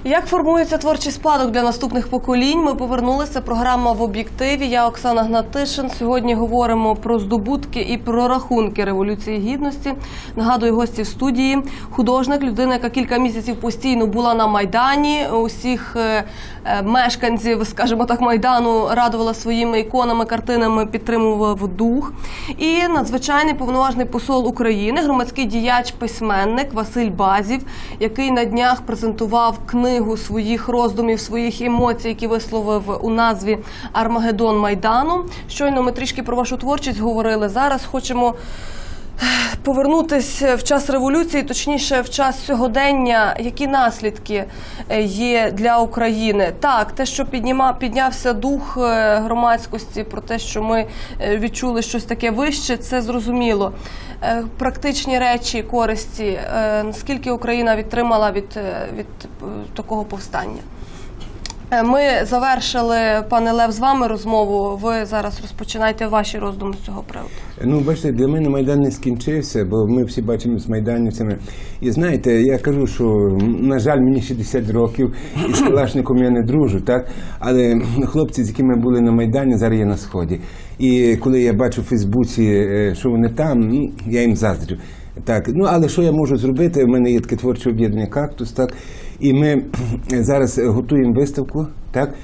Як формується творчий спадок для наступних поколінь? Ми повернулися. Програма «В об'єктиві». Я Оксана Гнатишин. Сьогодні говоримо про здобутки і про рахунки Революції Гідності. Нагадую, гості в студії. Художник, людина, яка кілька місяців постійно була на Майдані. Усіх мешканців, скажімо так, Майдану радувала своїми іконами, картинами, підтримував дух. І надзвичайний повноважний посол України, громадський діяч, письменник Василь Базів, який на днях презентував книгу своїх роздумів, своїх емоцій, які висловив у назві «Армагеддон Майдану». Щойно ми трішки про вашу творчість говорили. Зараз хочемо повернутися в час революції, точніше в час сьогодення. Які наслідки є для України? Так, те, що піднявся дух громадськості, про те, що ми відчули щось таке вище, це зрозуміло. Практичні речі, користі, наскільки Україна відтримала від такого повстання? Ми завершили, пане Лев, з вами розмову. Ви зараз розпочинаєте ваші роздуми з цього приводу. Ну, бачите, для мене Майдан не скінчився, бо ми всі бачимо з майданівцями. І знаєте, я кажу, що, на жаль, мені 60 років, і з Калашником я не дружу, так? Але хлопці, з якими були на Майдані, зараз є на Сході. І коли я бачу в Фейсбуці, що вони там, ну, я їм заздрю. Так, ну, але що я можу зробити? У мене є таке творче об'єднання «Кактус», так? І ми зараз готуємо виставку, так?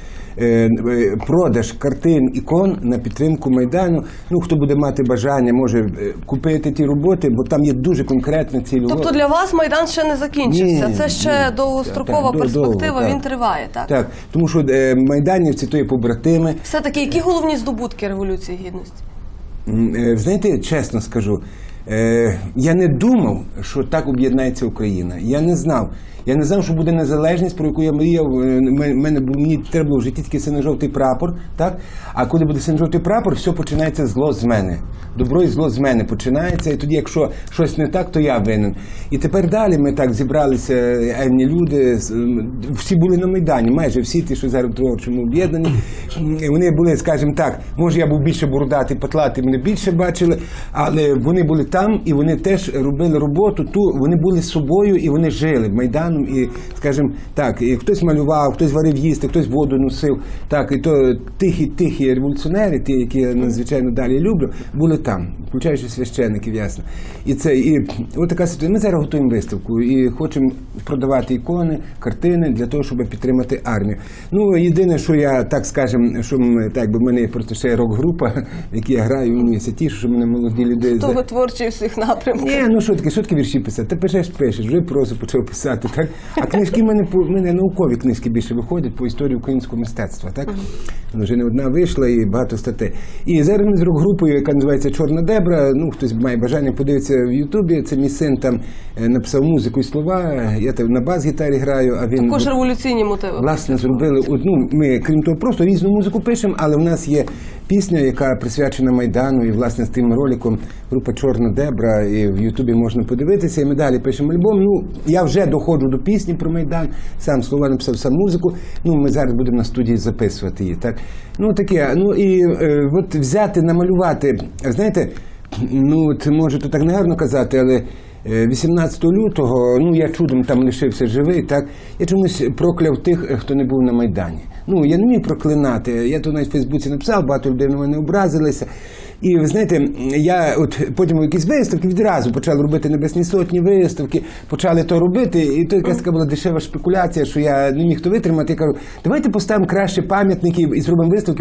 Продаж картин, ікон на підтримку Майдану. Ну, хто буде мати бажання, може купити ті роботи, бо там є дуже конкретна цільова. Тобто для вас Майдан ще не закінчився? Це ще довгострокова перспектива, довго, він триває, так? Так, тому що майданівці – то є побратими. Все-таки, які головні здобутки Революції Гідності? Знаєте, чесно скажу, я не думав, що так об'єднається Україна. Я не знав. Я не знав, що буде незалежність, про яку я мріяв. Мені треба було в житті тільки синьо-жовтий прапор, так? А коли буде синьо-жовтий прапор, все починається зло з мене. Добро і зло з мене починається, і тоді, якщо щось не так, то я винен. І тепер далі ми так зібралися, енні люди, всі були на Майдані, майже всі ті, що зараз в творчому об'єднані. Вони були, скажімо так, може я був більше бородатий, патлатий, мене більше бачили, але вони були там, і вони теж робили роботу, вони були з собою, і вони жили Майданом, і, скажімо так, і хтось малював, хтось варив їсти, хтось воду носив, так, і то тихі революціонери, ті, які я надзвичайно далі люблю, були там, включаючи священиків, ясно. І от така ситуація. Ми зараз готуємо виставку і хочемо продавати ікони, картини для того, щоб підтримати армію. Ну, єдине, що я, так скажемо, що так, бо в мене є просто ще рок-група, в якій я граю, я тішу, що мене молоді люди... То ви творчі всіх напрямків. Ні, ну що таке вірші писати? Ти пишеш, вже прозу почав писати, так? А книжки в мене наукові книжки більше виходять по історії українського мистецтва, так? Вже не одна вийшла і багато статей. І зараз ми з рок-групою, яка називається «Чорна дебра», ну, хтось має бажання подивитися в Ютубі, це мій син там написав музику і слова, я там на бас-гітарі граю, а він... Також революційні мотиви. Власне, зробили, ну, ми, крім того, просто різну музику пишемо, але в нас є пісня, яка присвячена Майдану, і, власне, з тим роликом група «Чорна дебра», і в Ютубі можна подивитися, і ми далі пишемо альбом. Ну, я вже доходжу до пісні про Майдан, сам слова написав, сам музику, ну, ми зараз будемо на студії записувати її, так. Ну, таке, ну, і от взяти, намалювати, знаєте, ну, це може то так негарно казати, але 18 лютого, ну, я чудом там лишився живий, так, я чомусь прокляв тих, хто не був на Майдані. Ну, я не міг проклинати, я то навіть в Фейсбуці написав, багато людей на мене образилися. І, ви знаєте, я от потім якісь виставки відразу почали робити Небесні Сотні виставки, почали то робити, і то якась така була дешева шпекуляція, що я не міг то витримати. Я кажу, давайте поставимо краще пам'ятники і зробимо виставки,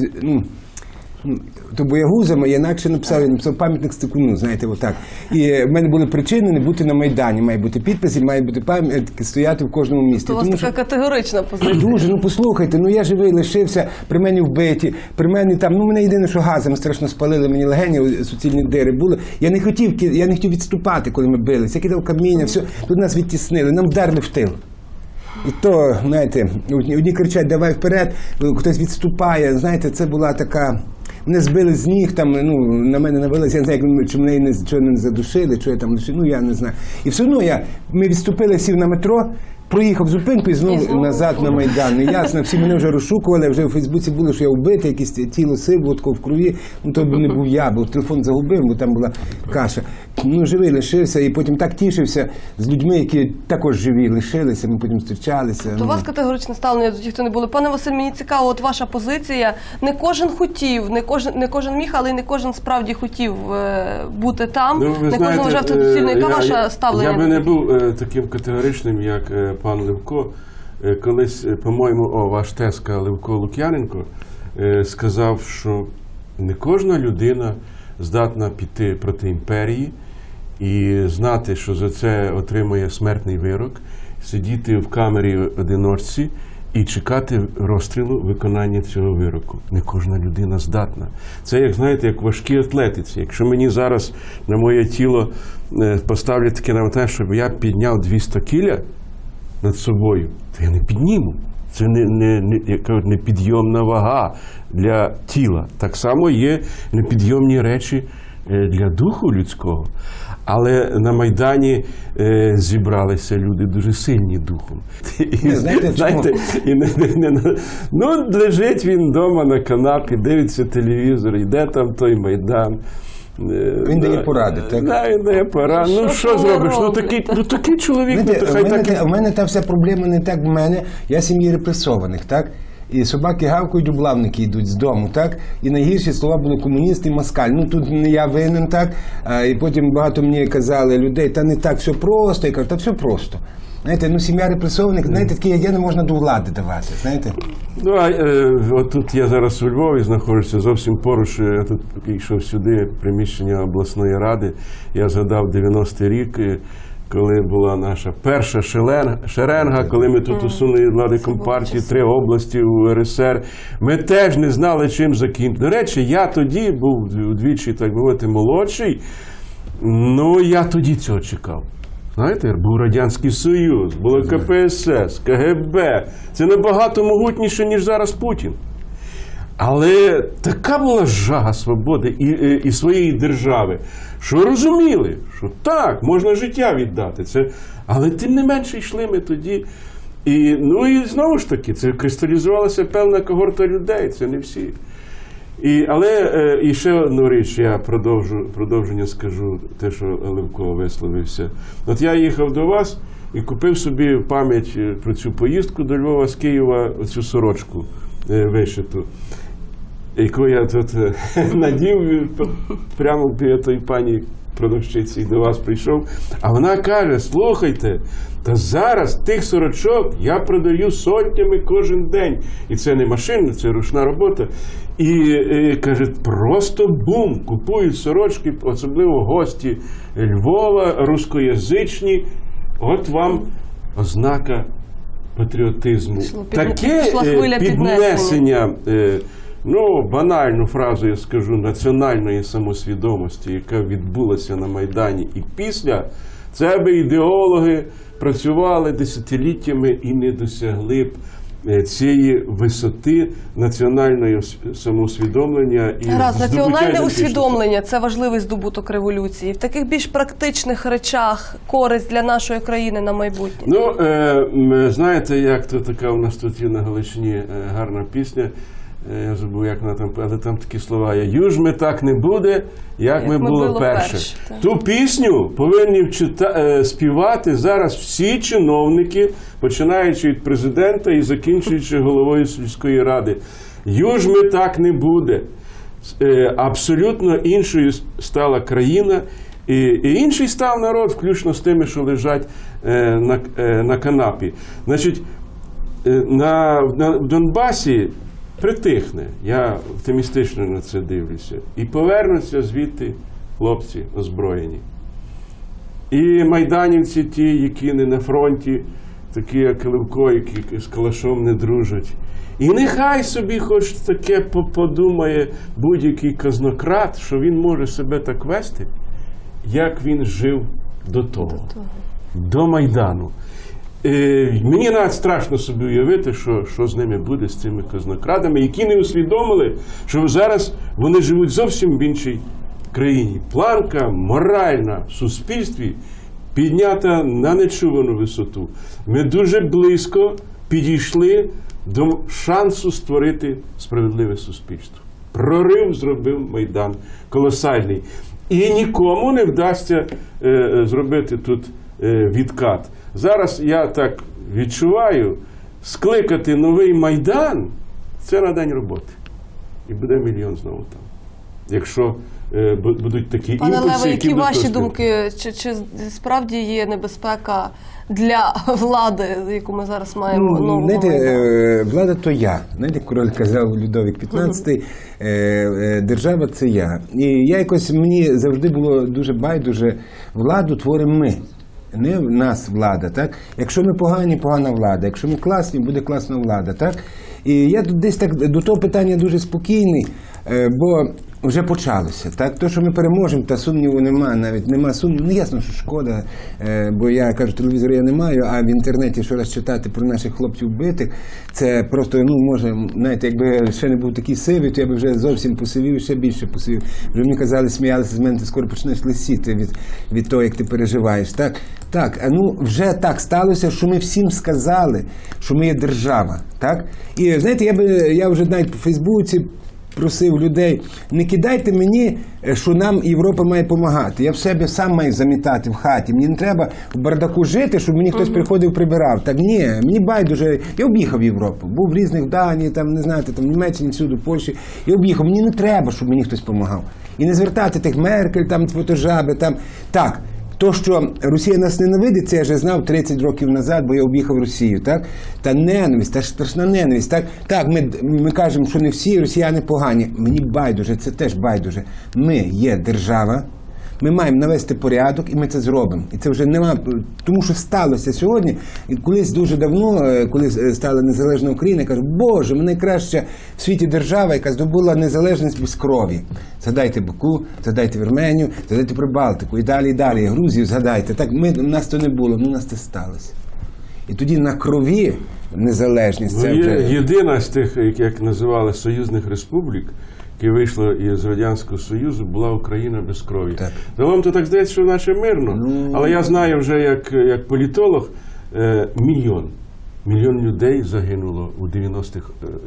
то боягузами, я інакше написав пам'ятник Стекуну, знаєте, отак. І в мене були причини не бути на Майдані, має бути підпис і має бути пам'ятники стояти в кожному місті. То у вас така категорична позиція. Дуже, ну послухайте, ну я живий, лишився, при мені вбиті, при мені там, ну мене єдине, що газом страшно спалили, мені легені, суцільні дири були. Я не хотів відступати, коли ми билися, я кидав каміння, все, тут нас відтіснили, нам вдарили в тил. І то, знаєте, одні кричать, давай вперед, хтось відступає, знаєте, це була така... Мене збили з ніг, там, ну, на мене навелися, я не знаю, чи мене не задушили, що я там лишив, ну я не знаю. І все одно ми відступили, сів на метро, проїхав зупинку і знову назад на Майдан. Не ясно, всі мене вже розшукували, вже в Фейсбуці було, що я вбитий, якесь тіло сибло, тако в крові. Ну, то не був я, бо телефон загубив, бо там була каша. Ну, живий лишився, і потім так тішився з людьми, які також живі лишилися, ми потім зустрічалися. То у вас категоричне ставлення до тих, хто не були. Пане Василь, мені цікаво, от ваша позиція. Не кожен хотів, не кожен міг, але й не кожен справді хотів бути там. Ну, не кожен вважав це доцільно. Яке ваше ставлення? Я би не був таким категоричним, як пан Левко. Колись, по-моєму, ваш тезка Левко Лук'яненко сказав, що не кожна людина здатна піти проти імперії і знати, що за це отримує смертний вирок, сидіти в камері одиночці і чекати розстрілу виконання цього вироку. Не кожна людина здатна. Це, як знаєте, як в важкій атлетиці. Якщо мені зараз на моє тіло поставлять таке навантаження, щоб я підняв 200 кіля над собою, то я не підніму. Це непідйомна вага для тіла. Так само є непідйомні речі для духу людського. Але на Майдані зібралися люди дуже сильні духом. Лежить він вдома на канапі, дивиться телевізор, йде там той Майдан. Він дає поради, так? Так, він дає поради. Ну, що зробиш? Такий чоловік. У мене та вся проблема не так в мене. Я сім'ї репресованих, так? І собаки гавкають, облавники йдуть з дому, так? І найгірші слова були комуніст і москаль. Ну, тут не я винен, так? І потім багато мені казали людей, та не так все просто. Я кажу, та все просто. Знаєте, ну, сім'я репресованих, знаєте, такі, як я, не можна до влади давати, знаєте? Ну, от тут я зараз у Львові знаходжуся, зовсім поруч, я тут йшов сюди, приміщення обласної ради, я згадав 90-й рік, коли була наша перша шеренга, коли ми тут усунули влади Компартії, 3 області у РСР, ми теж не знали, чим закінчити. До речі, я тоді був удвічі, так би мовити, молодший, ну, я тоді цього чекав. Знаєте, був Радянський Союз, було КПСС, КГБ. Це набагато могутніше, ніж зараз Путін. Але така була жага свободи і своєї держави, що розуміли, що так, можна життя віддати. Але тим не менше йшли ми тоді. І знову ж таки, це кристалізувалася певна когорта людей, це не всі. Але ще одну річ, я продовження скажу, те, що Левко висловився. От я їхав до вас і купив собі в пам'ять про цю поїздку до Львова з Києва оцю сорочку вишиту, яку я тут надів прямо біля тої пані продавщиці, до вас прийшов. А вона каже, слухайте, та зараз тих сорочок я продаю сотнями кожен день. І це не машина, це ручна робота. І каже, просто бум, купують сорочки, особливо гості Львова, рускоязичні. От вам ознака патріотизму. Таке піднесення, банальну фразу я скажу, національної самосвідомості, яка відбулася на Майдані і після, це би ідеологи працювали десятиліттями і не досягли б цієї висоти національного самоусвідомлення. Національне усвідомлення – це важливий здобуток революції. В таких більш практичних речах користь для нашої країни на майбутнє. Знаєте, як то така у нас тут є на Галичині гарна пісня, я забув, як вона там, але там такі слова є. «Юж ми так не буде, як ми було перше». Ту пісню повинні співати зараз всі чиновники, починаючи від президента і закінчуючи головою сільської ради. «Юж ми так не буде». Абсолютно іншою стала країна, і інший став народ, включно з тими, що лежать на канапі. Значить, в Донбасі притихне, я оптимістично на це дивлюся, і повернуться звідти хлопці озброєні. І майданівці ті, які не на фронті, такі як Левко, які з калашом не дружать. І нехай собі хоч таке подумає будь-який казнократ, що він може себе так вести, як він жив до того, до Майдану. Мені навіть страшно собі уявити, що з ними буде, з цими казнокрадами, які не усвідомили, що зараз вони живуть зовсім в іншій країні. Планка моральна в суспільстві піднята на нечувану висоту. Ми дуже близько підійшли до шансу створити справедливе суспільство. Прорив зробив Майдан колосальний. І нікому не вдасться зробити тут відкат. Зараз я так відчуваю, скликати новий Майдан – це на день роботи. І буде мільйон знову там. Якщо будуть такі Пане імпульси, Леве, які будуть ваші коштувати. думки? Чи справді є небезпека для влади, яку ми зараз маємо нового знаєте, Майдану? влада то я. Знаєте, король казав Людовік XV, держава це я. І я якось, мені завжди було дуже байдуже, владу творимо ми. Не в нас влада, так? Якщо ми погані, погана влада. Якщо ми класні, буде класна влада, так? І я тут десь так до того питання дуже спокійний, бо вже почалося, так? То, що ми переможемо, та сумніву нема, навіть нема сумніву. Ну, ясно, що шкода, бо я, кажу, телевізора я не маю, а в інтернеті щораз читати про наших хлопців вбитих, це просто, ну, може, знаєте, якби ще не був такий сивий, то я б вже зовсім посивів і ще більше посивів. Вже мені казали, сміялися з мене, ти скоро почнеш лисіти від того, як ти переживаєш, так? Так, ну, вже так сталося, що ми всім сказали, що ми є держава, так? І, знаєте, я вже навіть по Фейсбуці просив людей, не кидайте мені, що нам Європа має допомагати. Я в себе сам маю замітати в хаті. Мені не треба в бардаку жити, щоб мені хтось приходив, прибирав. Так ні, мені байдуже. Я об'їхав Європу. Був в різних Данії, там, не знаєте, там, в Німеччині, всюди, в Польщі. Я об'їхав. Мені не треба, щоб мені хтось допомагав. І не звертати тих Меркель, там, фотожаби, там. Так. То, що Росія нас ненавидить, це я вже знав 30 років назад, бо я об'їхав Росію, так? Та ненависть, та страшна ненависть, так? Так, ми кажемо, що не всі росіяни погані. Мені байдуже, це теж байдуже. Ми є держава, ми маємо навести порядок, і ми це зробимо. І це вже нема, тому що сталося сьогодні. І колись дуже давно, коли стала незалежна Україна, я кажу, Боже, ми найкраща в світі держава, яка здобула незалежність без крові. Згадайте Баку, згадайте Вірменію, згадайте Прибалтику, і далі, Грузію згадайте. Так, у нас то не було, у нас це сталося. І тоді на крові незалежність. Це вже... Єдина з тих, як називали союзних республік, яке вийшло із Радянського Союзу, була Україна без крові. Загалом то так здається, що наче мирно. Але я знаю вже як політолог, мільйон людей загинуло у 90-х,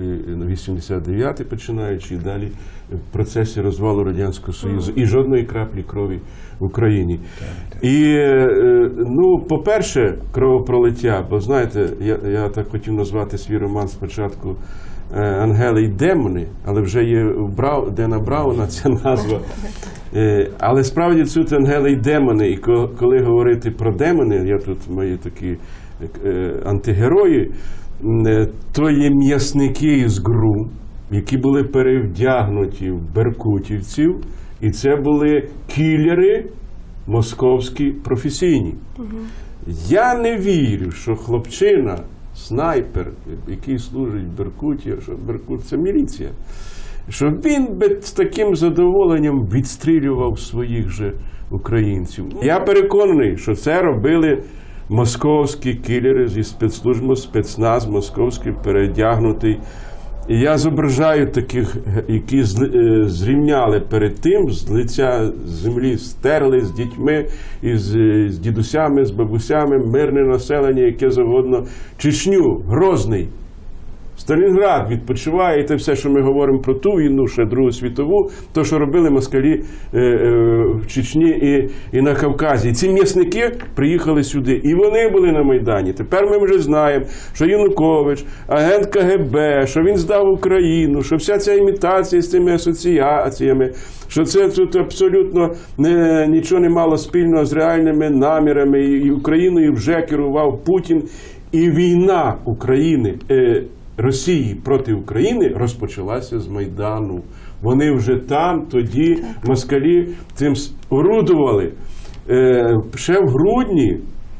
89-й починаючи, і далі в процесі розвалу Радянського Союзу. І жодної краплі крові в Україні. І, ну, по-перше, кровопролиття, бо, знаєте, я так хотів назвати свій роман спочатку «Ангели і демони», але вже є у Дена Брауна ця назва. Але справді тут «Ангели і демони», і коли говорити про демони, я тут мої такі антигерої, то є м'ясники з ГРУ, які були перевдягнуті в беркутівців, і це були кілери московські професійні. Я не вірю, що хлопчина, снайпер, який служить в Беркуті, що Беркут – це міліція, що він би з таким задоволенням відстрілював своїх же українців. Я переконаний, що це робили московські кілери зі спецслужби, спецназ московський передягнутий. І я зображаю таких, які зрівняли перед тим, з лиця землі стерли з дітьми, з дідусями, з бабусями, мирне населення, яке завгодно. Чечню, Грозний, Сталінград відпочиває, і те все, що ми говоримо про ту війну, ще Другу світову, то, що робили москалі в Чечні і на Кавказі. І ці м'ясники приїхали сюди, і вони були на Майдані. Тепер ми вже знаємо, що Янукович, агент КГБ, що він здав Україну, що вся ця імітація з цими асоціаціями, що це тут абсолютно нічого не мало спільного з реальними намірами, і Україною вже керував Путін. І війна України, Росії проти України розпочалася з Майдану. Вони вже там, тоді москалі цим орудували. Ще в грудні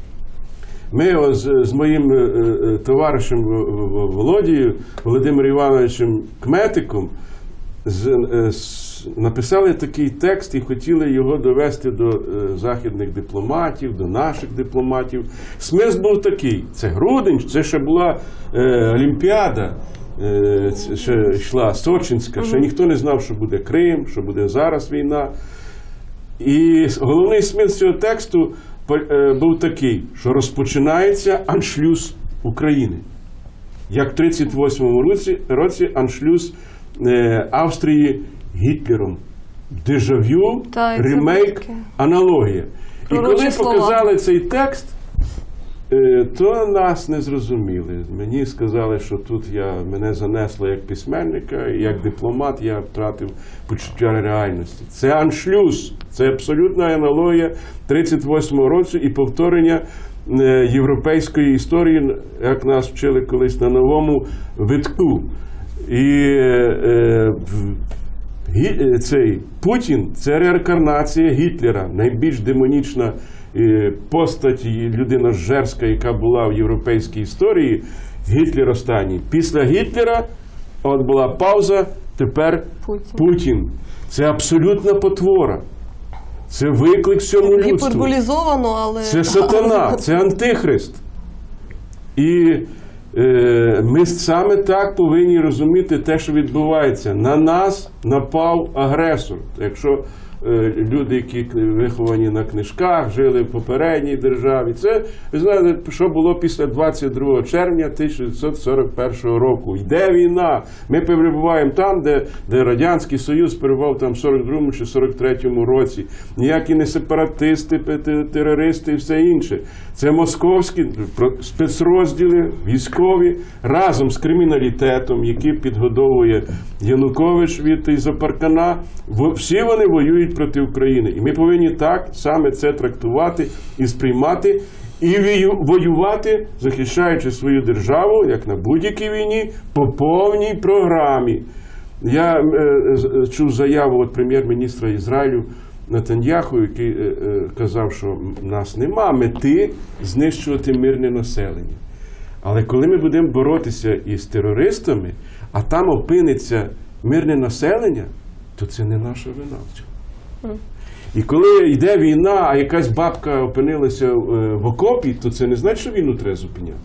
ми з моїм товаришем Володією, Володимиром Івановичем Кметиком, написали такий текст і хотіли його довести до західних дипломатів, до наших дипломатів. Смисл був такий: це грудень, це ще була Олімпіада, ще йшла Сочинська, ще ніхто не знав, що буде Крим, що буде зараз війна. І головний смисл цього тексту був такий, що розпочинається аншлюз України. Як в 1938 році аншлюз Австрії Гітлером. Дежавю, Та, ремейк, аналогія. І коли показали цей текст, то нас не зрозуміли. Мені сказали, що тут мене занесло як письменника, і як дипломат я втратив почуття реальності. Це аншлюз, це абсолютна аналогія 1938 року і повторення європейської історії, як нас вчили колись на новому витку. І цей Путін – це реінкарнація Гітлера, найбільш демонічна постать, людина жерська, яка була в європейській історії, Гітлер останній. Після Гітлера от була пауза, тепер Путін. Це абсолютна потвора. Це виклик всьому людству. Гіперболізовано, але... Це сатана, це антихрист. І ми саме так повинні розуміти те, що відбувається. На нас напав агресор. Якщо люди, які виховані на книжках, жили в попередній державі. Це, ви знаєте, що було після 22 червня 1941 року. Йде війна. Ми перебуваємо там, де Радянський Союз перебував там в 42-му чи 43-му році. Ніякі не сепаратисти, терористи і все інше. Це московські спецрозділи, військові, разом з криміналітетом, який підгодовує Янукович від Ізопаркана. Всі вони воюють проти України. І ми повинні так саме це трактувати і сприймати, і воювати, захищаючи свою державу, як на будь-якій війні, по повній програмі. Я чув заяву від прем'єр-міністра Ізраїлю Нетаньяху, який казав, що в нас нема мети знищувати мирне населення. Але коли ми будемо боротися із терористами, а там опиниться мирне населення, то це не наша вина в цьому. І коли йде війна, а якась бабка опинилася в окопі, то це не значить, що війну треба зупиняти.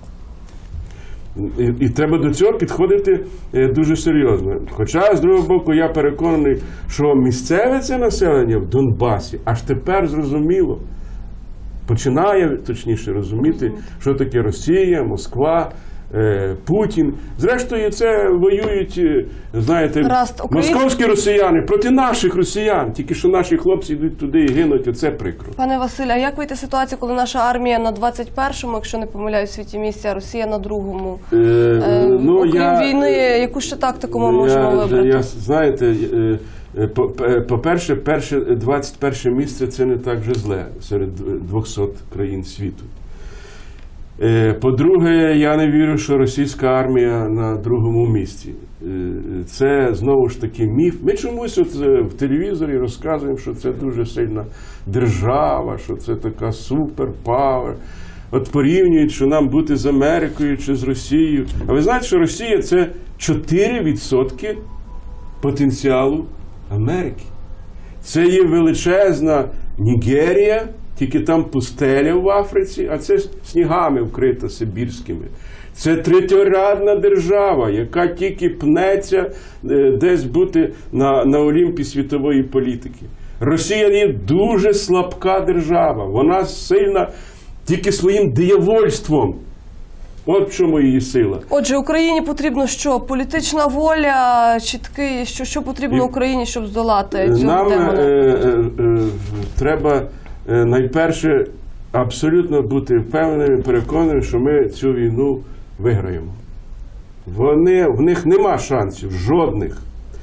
І треба до цього підходити дуже серйозно. Хоча, з другого боку, я переконаний, що місцеве це населення в Донбасі аж тепер зрозуміло, починає, точніше, розуміти, що таке Росія, Москва, Путін. Зрештою, це воюють, знаєте, московські росіяни проти наших росіян. Тільки що наші хлопці йдуть туди і гинуть, оце прикро. Пане Василю, а як вийти з ситуації, коли наша армія на 21-му, якщо не помиляюсь, світі місця, а Росія на 2-му? Окрім війни, яку ще тактику ми можемо вибрати? Знаєте, по-перше, 21 місце – це не так вже зле серед 200 країн світу. По-друге, я не вірю, що російська армія на 2-му місці. Це, знову ж таки, міф. Ми чомусь в телевізорі розказуємо, що це дуже сильна держава, що це така суперпавер. От порівнюють, що нам бути з Америкою чи з Росією. А ви знаєте, що Росія – це 4% потенціалу Америки. Це є величезна Нігерія, тільки там пустеля в Африці, а це снігами вкрита сибірськими. Це третьорядна держава, яка тільки пнеться десь бути на Олімпі світової політики. Росія є дуже слабка держава, вона сильна тільки своїм диявольством. От в чому її сила. Отже, Україні потрібно що? Політична воля, чіткий, що потрібно Україні, щоб здолати цю Нам треба найперше абсолютно бути впевненими, переконаними, що ми цю війну виграємо. В них нема шансів, жодних.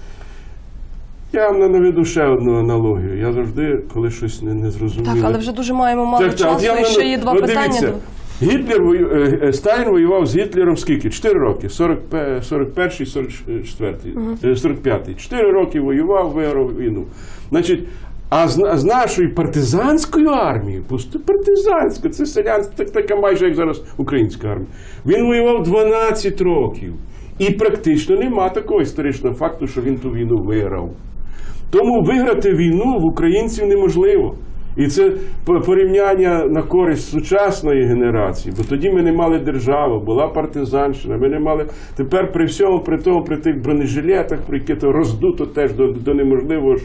Я вам наведу ще одну аналогію. Я завжди, коли щось не зрозуміло... Так, але вже дуже маємо мало часу, і ще є два питання. Сталін воював з Гітлером скільки? 4 роки. 41-й, 45-й. 4 роки воював, виграв війну. Значить, а з нашою партизанською армією, партизанська, це селянська, така майже як зараз українська армія, він воював 12 років. І практично нема такого історичного факту, що він ту війну виграв. Тому виграти війну в українців неможливо. І це порівняння на користь сучасної генерації, бо тоді ми не мали державу, була партизанщина, ми не мали. Тепер при всьому, при тому, при тих бронежилетах, про які то роздуто теж до неможливого,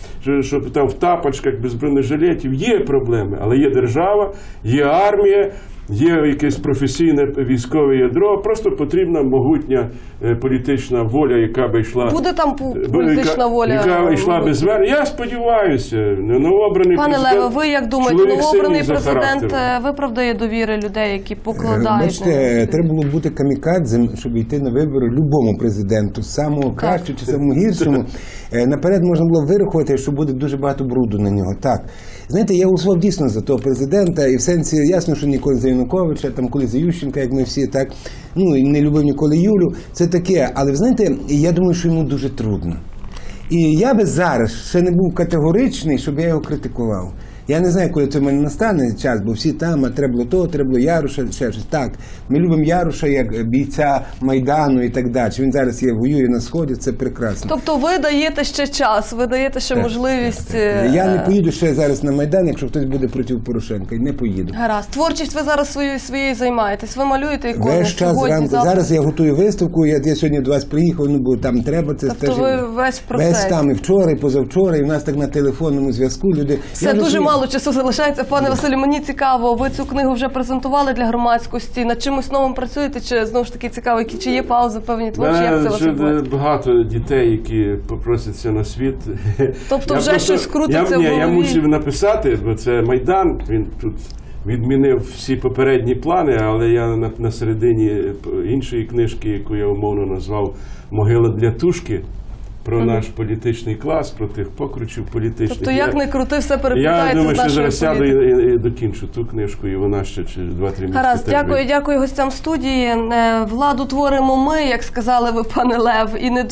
що там в тапочках без бронежилетів є проблеми, але є держава, є армія, є якесь професійне військове ядро, просто потрібна могутня політична воля, яка би йшла. Буде там політична воля? Яка йшла без звернення. Я сподіваюся, новообраний Пане президент. Леве, ви як думаєте, чоловік новообраний сильний за президент характером. виправдає довіри людей, які покладають на Бачите, нього? треба було бути камікадзем, щоб йти на вибори любому президенту, самому кращому чи самому гіршому. Наперед можна було вирахувати, що буде дуже багато бруду на нього. Так. Знаєте, я голосував дійсно за того президента, і в сенсі ясно, що ніколи за Януковича, там коли за Ющенка, як ми всі, так, ну, і не любив ніколи Юлю, це таке. Але, ви знаєте, я думаю, що йому дуже трудно. І я би зараз ще не був категоричний, щоб я його критикував. Я не знаю, коли це в мене настане час, бо всі там, а треба було того, треба було Яруша, ще щось. Так, ми любимо Яруша як бійця Майдану і так далі. Він зараз воює на Сході, це прекрасно. Тобто ви даєте ще час, ви даєте ще можливість... Я не поїду ще зараз на Майдан, якщо хтось буде проти Порошенка, і не поїду. Гаразд. Творчість ви зараз своєю займаєтесь, ви малюєте ікони Весь час сьогодні, зранку. завтра? Зараз я готую виставку, я сьогодні до вас приїхав, ну, бо там треба. Це Тобто ви весь в процесі? Весь там, і вчора, і позавчора, і в нас так на телефонному зв'язку люди... Все дуже мало часу залишається. Пане Василю, мені цікаво, ви цю книгу вже презентували для громадськості, над чимось новим працюєте, чи знову ж таки цікаво, чи є паузи певні творчі, як це у вас відбувається? Багато дітей, які попросяться на світ. Тобто вже щось крутиться в голові? Я мусив написати, бо це Майдан, він тут відмінив всі попередні плани, але я на середині іншої книжки, яку я умовно назвав «Могила для тушки», про наш політичний клас, про тих покручів політичних. Тобто, як не крути, все переплітається Я думаю, з нашою що зараз сяду політикою. і докінчу ту книжку, і вона ще через 2-3 місяці. Гаразд, дякую гостям студії. Владу творимо ми, як сказали ви, пане Лев, і не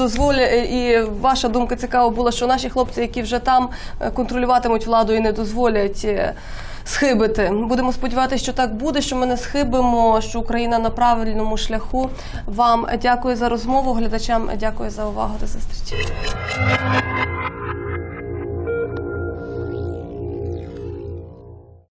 і ваша думка цікава була, що наші хлопці, які вже там, контролюватимуть владу і не дозволять схибити. Будемо сподіватися, що так буде, що ми не схибимо, що Україна на правильному шляху. Вам дякую за розмову, глядачам дякую за увагу. До зустрічі.